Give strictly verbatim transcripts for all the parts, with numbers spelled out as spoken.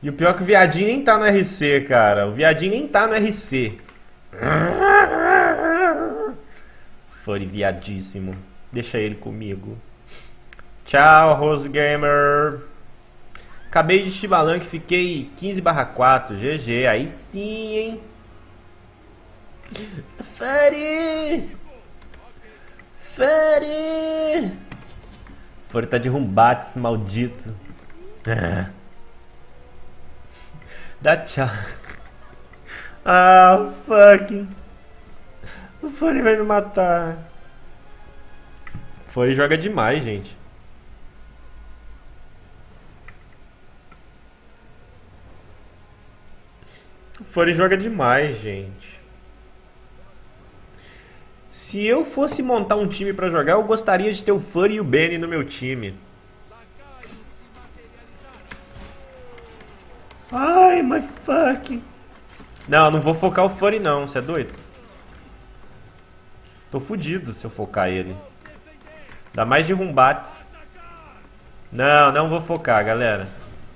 E o pior é que o viadinho nem tá no R C, cara. O viadinho nem tá no R C. Furry viadíssimo. Deixa ele comigo. Tchau, Rose Gamer. Acabei de Chibalanque, fiquei quinze barra quatro. G G, aí sim, hein? Furry! Furry! Furry tá de rumbates, maldito. Dá tchau. Ah, fucking. O Furry vai me matar. O Furry joga demais, gente. O Furry joga demais, gente. Se eu fosse montar um time pra jogar, eu gostaria de ter o Furry e o Benny no meu time. Ai, my fucking... Não, não vou focar o Furry não, você é doido? Tô fudido se eu focar ele. Dá mais de rumbates. Não, não vou focar, galera.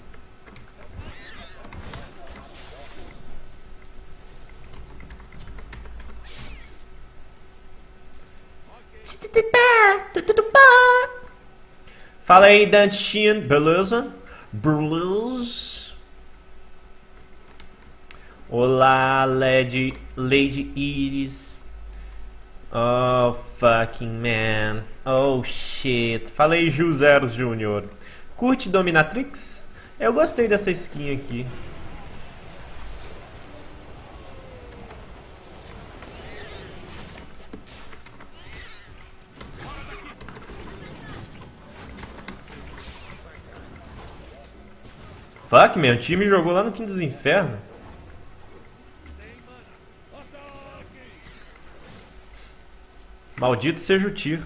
Fala aí, Dantinho, beleza? Beleza? Olá, Lady, Lady Iris. Oh, fucking man. Oh, shit. Fala aí, Ju Zeros Júnior. Curte Dominatrix? Eu gostei dessa skin aqui. Fuck, meu time jogou lá no Quinto dos Infernos. Maldito seja o tiro.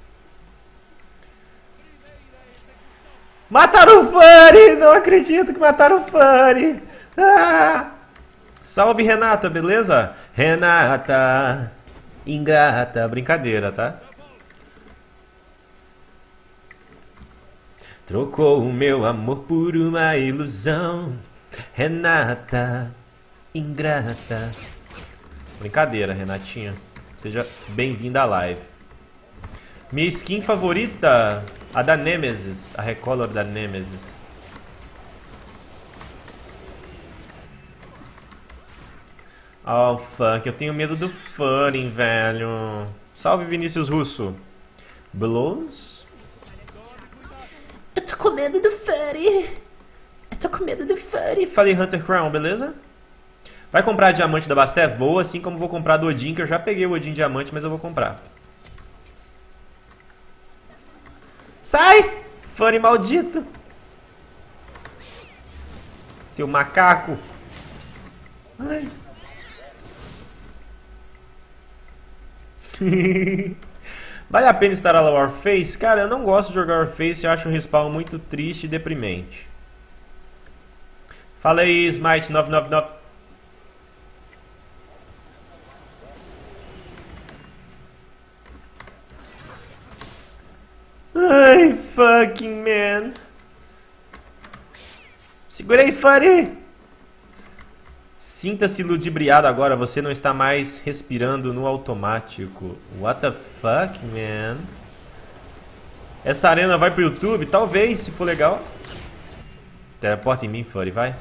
Mataram o Furry! Não acredito que mataram o Furry! Ah! Salve, Renata, beleza? Renata, ingrata. Brincadeira, tá? Trocou o meu amor por uma ilusão. Renata, ingrata. Brincadeira, Renatinha. Seja bem-vinda à live. Minha skin favorita, a da Nemesis, a Recolor da Nemesis. Oh, fuck, eu tenho medo do Furry, velho. Salve, Vinícius Russo. Blues? Eu tô com medo do Furry. Eu tô com medo do Furry. Falei, Hunter Crown, beleza? Vai comprar diamante da Basté? Vou, assim como vou comprar do Odin, que eu já peguei o Odin diamante, mas eu vou comprar. Sai! Furry maldito! Seu macaco! Ai. Vale a pena instalar o Warface? Cara, eu não gosto de jogar Warface, eu acho um respawn muito triste e deprimente. Fala aí, Smite nove nove nove. Ai, fucking man. Segurei, Furry. Sinta-se ludibriado agora, você não está mais respirando no automático. What the fuck, man? Essa arena vai pro YouTube? Talvez, se for legal. Teleporta em mim, Furry, vai.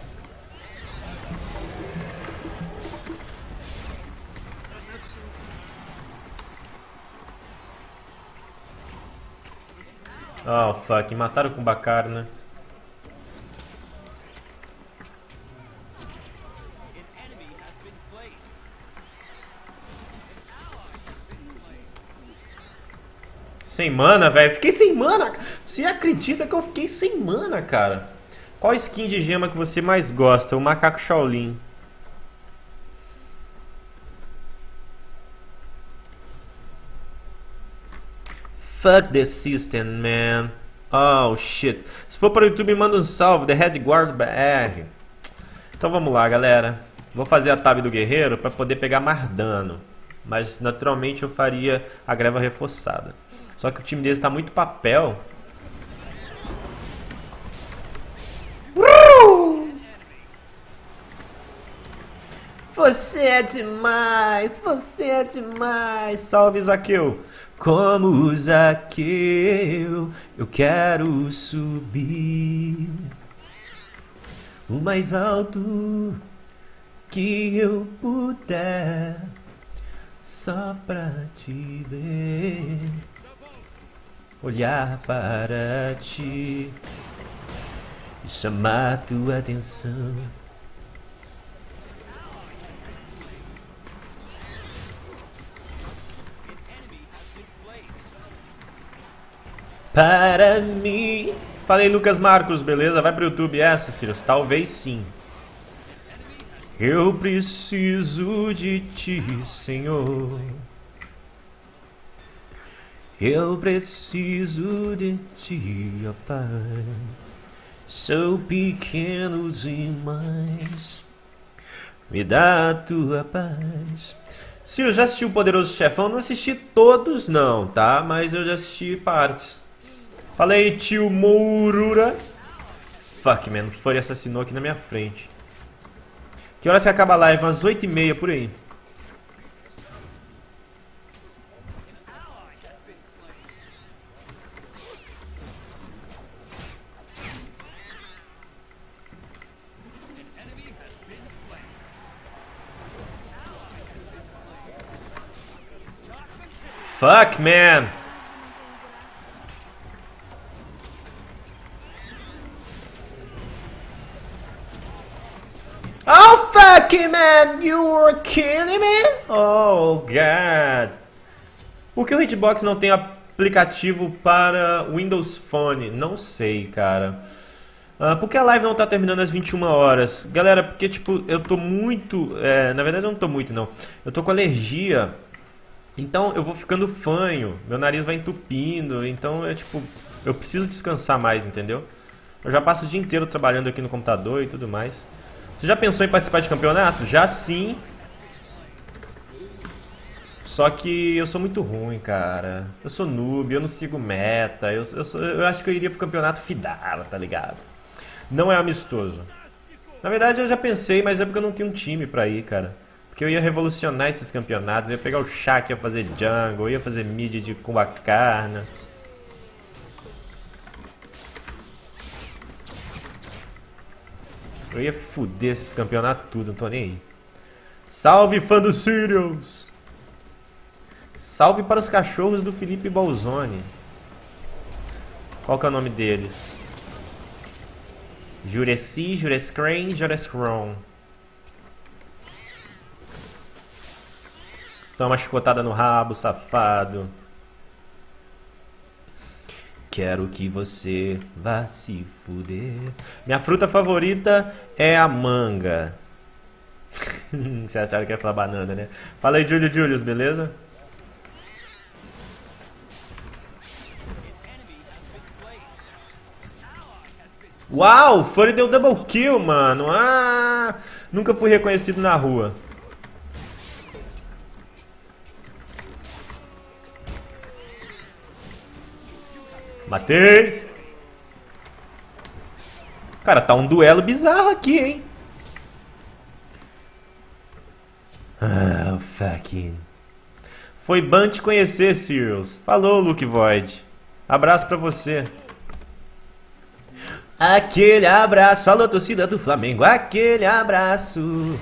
Oh, fuck, mataram com Bakar, né? Sem mana, velho. Fiquei sem mana. Você acredita que eu fiquei sem mana, cara? Qual skin de gema que você mais gosta? O macaco Shaolin. Fuck the system, man. Oh, shit. Se for para o YouTube, manda um salve. The Headguard B R. Então vamos lá, galera. Vou fazer a tab do guerreiro para poder pegar mais dano. Mas naturalmente eu faria a greva reforçada. Só que o time deles está muito papel. Você é demais, você é demais. Salve, Zaqueu. Como Zaqueu, eu quero subir o mais alto que eu puder, só pra te ver, olhar para ti e chamar tua atenção. Para mim. Falei, Lucas Marcos, beleza? Vai pro YouTube essa, Sirius? Talvez sim. Eu preciso de ti, Senhor. Eu preciso de ti, ó Pai. Sou pequeno demais. Me dá a tua paz. Sirius, já assistiu o Poderoso Chefão? Não assisti todos não, tá? Mas eu já assisti partes. Fala aí, tio Mourura. Fuck, man. O Furry assassinou aqui na minha frente. Que horas que acaba a live? Umas oito e meia, por aí. Fuck, man. Oh, fuck, man. You were killing me? Oh, God. Por que o Hitbox não tem aplicativo para Windows Phone? Não sei, cara. Uh, por que a live não tá terminando às vinte e uma horas? Galera, porque, tipo, eu tô muito... É, na verdade, eu não tô muito, não. Eu tô com alergia. Então, eu vou ficando fanho. Meu nariz vai entupindo. Então, é tipo... Eu preciso descansar mais, entendeu? Eu já passo o dia inteiro trabalhando aqui no computador e tudo mais. Você já pensou em participar de campeonato? Já sim. Só que eu sou muito ruim, cara. Eu sou noob, eu não sigo meta. Eu, eu, sou, eu acho que eu iria pro campeonato Fidala, tá ligado? Não é amistoso. Na verdade eu já pensei, mas é porque eu não tenho um time pra ir, cara. Porque eu ia revolucionar esses campeonatos. Eu ia pegar o Shaq, ia fazer jungle, eu ia fazer mid de Kumbhakarna. Eu ia fuder esses campeonatos tudo, não tô nem aí. Salve, fã do Sirius! Salve para os cachorros do Felipe Bolzoni. Qual que é o nome deles? Jureci, Jurescrain, Jurescron. Toma chicotada no rabo, safado. Quero que você vá se fuder. Minha fruta favorita é a manga. Você acharam que ia falar banana, né? Fala aí, Júlio Julius, beleza? Uau, o Furry deu double kill, mano. Ah, nunca fui reconhecido na rua. Matei. Cara, tá um duelo bizarro aqui, hein? Ah, fucking. Foi bom te conhecer, Sirius. Falou, Luke Void. Abraço pra você. Aquele abraço. Falou, torcida do Flamengo. Aquele abraço.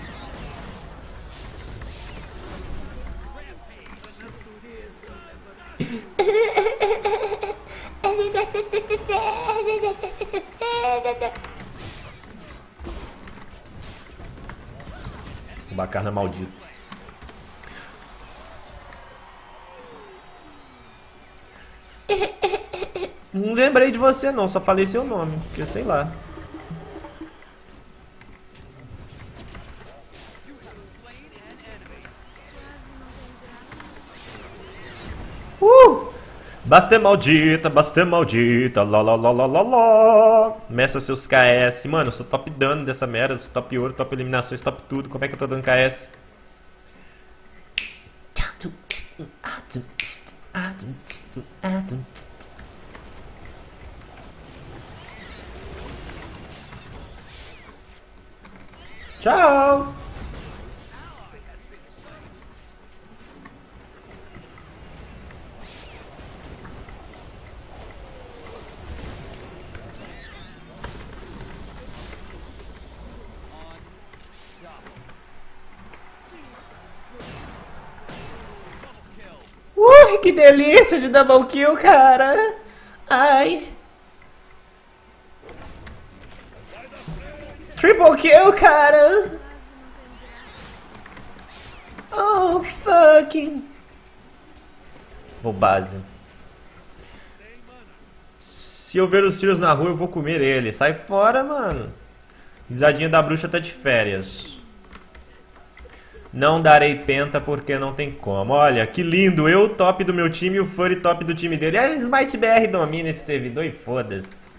O Bacarna maldito. Não lembrei de você não, só falei seu nome, porque sei lá. Uh! Basta maldita, basta maldita, lá lá lá lá lá lá. Meça seus K S. Mano, eu sou top dano dessa merda, eu sou top ouro, top eliminações, top tudo. Como é que eu tô dando K S? Tchau! Ai, que delícia de double kill, cara. Ai. Triple kill, cara. Oh, fucking. Vou base. Se eu ver os Sirius na rua, eu vou comer ele. Sai fora, mano. Risadinha da bruxa tá de férias. Não darei penta porque não tem como. Olha, que lindo. Eu top do meu time e o Furry top do time dele. A Smite B R domina esse servidor e foda-se.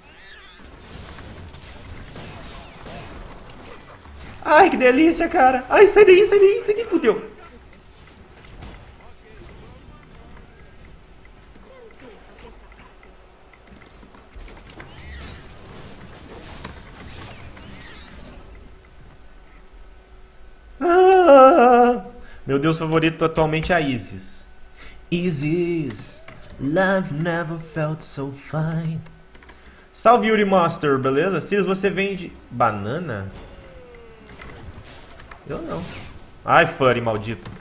Ai, que delícia, cara. Ai, sai daí, sai daí, sai daí, fudeu. Ah, meu deus favorito atualmente é a Isis. Isis, love never felt so fine. Salve Yuri Monster, beleza? Sirius, você vende banana? Eu não. Ai, Furry, maldito.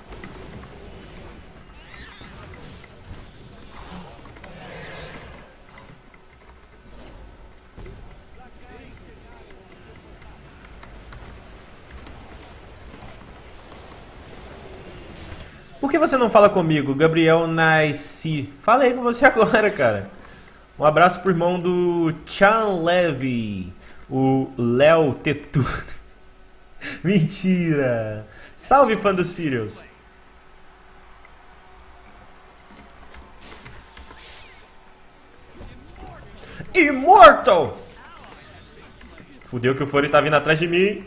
Por que você não fala comigo, Gabriel Nice? Falei com você agora, cara. Um abraço pro irmão do Chan Levy, o Léo Tetu. Mentira! Salve, fã do Sirius! Immortal! Fudeu que o Furry tá vindo atrás de mim.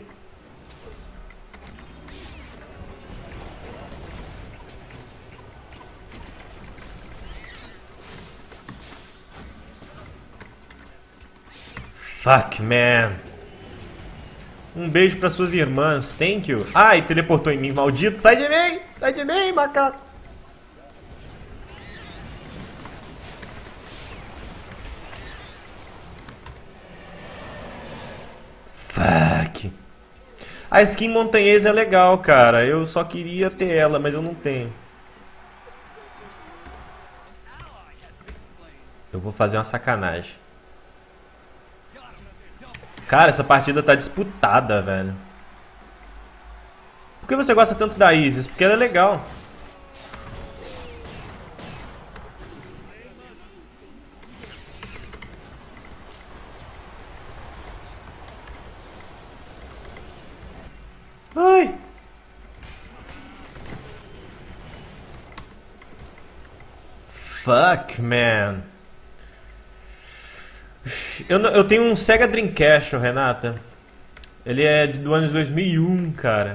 Fuck, man. Um beijo para suas irmãs. Thank you. Ai, teleportou em mim, maldito. Sai de mim. Sai de mim, macaco. Fuck. A skin montanhesa é legal, cara. Eu só queria ter ela, mas eu não tenho. Eu vou fazer uma sacanagem. Cara, essa partida tá disputada, velho. Por que você gosta tanto da Isis? Porque ela é legal. Ai. Fuck, man. Eu, eu tenho um Sega Dreamcast, Renata. Ele é do ano dois mil e um, cara.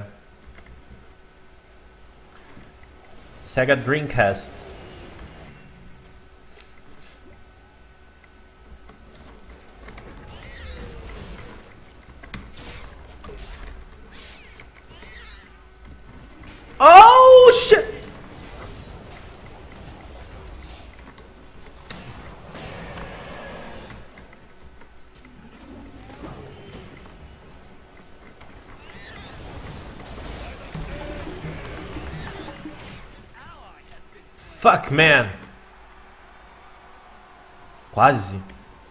Sega Dreamcast. Oh, shit! Fuck, man. Quase.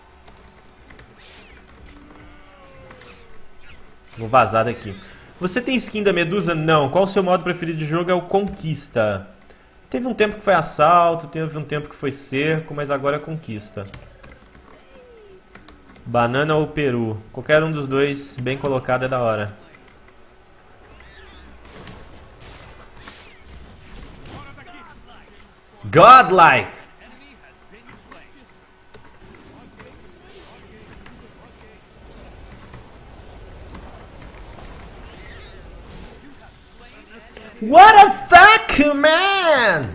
Vou vazar daqui. Você tem skin da Medusa? Não. Qual o seu modo preferido de jogo? É o Conquista. Teve um tempo que foi assalto, teve um tempo que foi cerco, mas agora é Conquista. Banana ou peru? Qualquer um dos dois, bem colocado, é da hora. Godlike! What a fuck, man!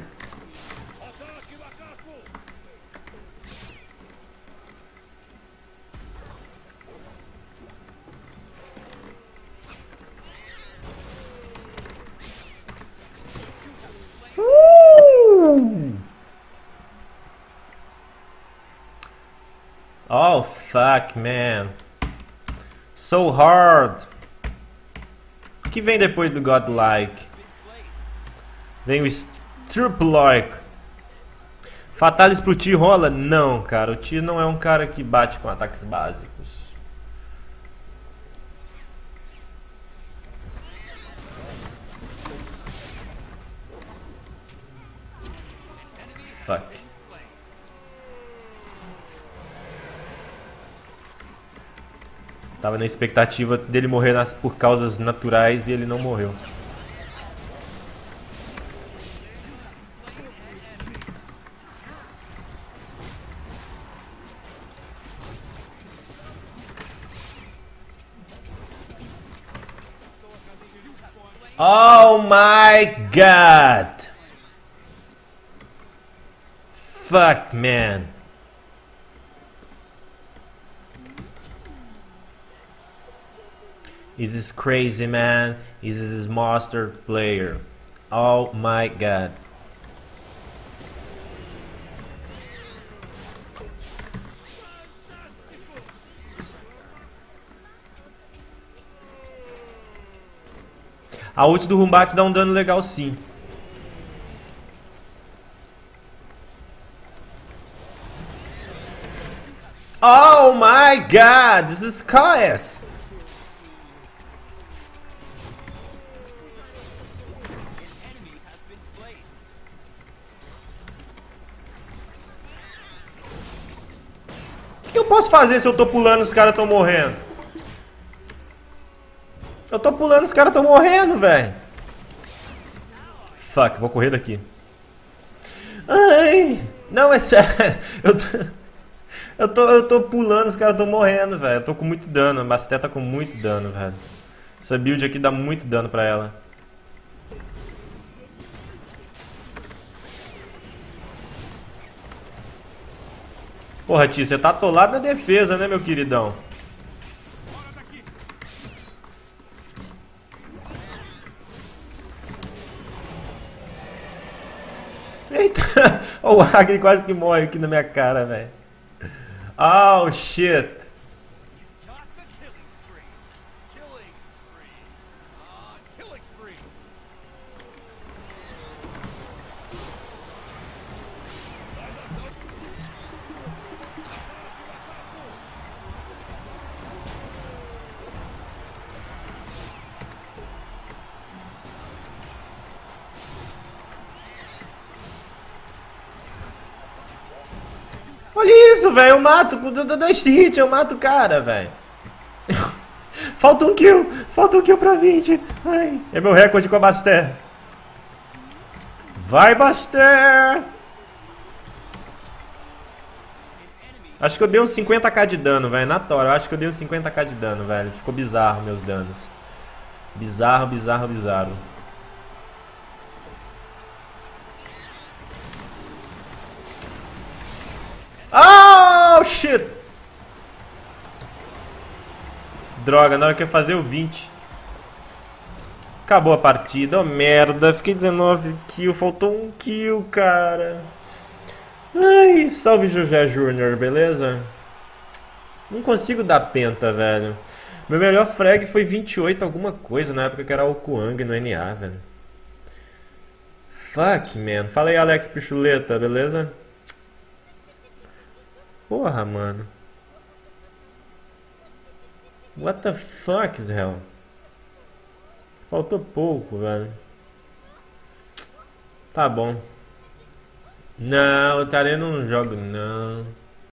Oh, fuck, man. So hard. O que vem depois do Godlike? Vem o Struploik. Fatalis pro Ti rola? Não, cara. O Ti não é um cara que bate com ataques básicos. Fuck. Tava na expectativa dele morrer nas, por causas naturais e ele não morreu. Oh my god! Fuck, man. Is this crazy, man? Is this monster player? Oh my god. A ult do Rumbat dá um dano legal sim. Oh my god, this is chaos. O que eu posso fazer se eu tô pulando e os caras tão morrendo? Eu tô pulando, os caras tão morrendo, velho. Fuck, vou correr daqui. Ai, não, é sério. Eu tô, eu tô, eu tô pulando, os caras tão morrendo, velho. Eu tô com muito dano, a Basté tá com muito dano, velho. Essa build aqui dá muito dano pra ela. Porra, tio, você tá atolado na defesa, né, meu queridão? Eita! O Agri quase que morre aqui na minha cara, velho. Oh, shit. Olha isso, velho. Eu mato. Com dois hits, eu mato o cara, velho. Falta um kill. Falta um kill pra vinte. Ai, é meu recorde com a Basté. Vai, Basté. Acho que eu dei uns cinquenta k de dano, velho. Na tora, eu acho que eu dei uns cinquenta k de dano, velho. Ficou bizarro meus danos. Bizarro, bizarro, bizarro. Oh, shit! Droga, na hora que eu ia fazer o vinte. Acabou a partida. Oh, merda. Fiquei dezenove kills. Faltou um kill, cara. Ai, salve José Júnior, beleza? Não consigo dar penta, velho. Meu melhor frag foi vinte e oito alguma coisa na época que era o Kuang no N A, velho. Fuck, man. Fala aí, Alex Pichuleta, beleza? Porra, mano. What the fuck, hell? Faltou pouco, velho. Tá bom. Não, o Tarê não joga, não.